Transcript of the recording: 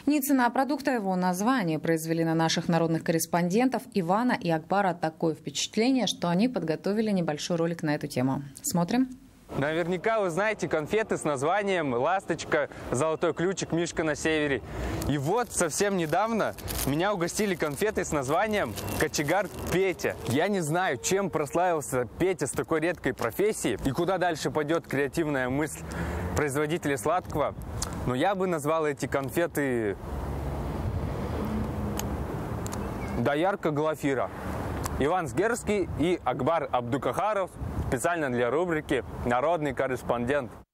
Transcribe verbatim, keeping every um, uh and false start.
Не цена продукта, его название произвели на наших народных корреспондентов Ивана и Акбара такое впечатление, что они подготовили небольшой ролик на эту тему. Смотрим. Наверняка вы знаете конфеты с названием «Ласточка», «Золотой ключик», «Мишка на севере». И вот совсем недавно меня угостили конфетой с названием «Кочегар Петя». Я не знаю, чем прославился Петя с такой редкой профессией и куда дальше пойдет креативная мысль производителей сладкого, но я бы назвал эти конфеты «Доярка Глафира». Иван Сгерский и Акбар Абдукахаров специально для рубрики «Народный корреспондент».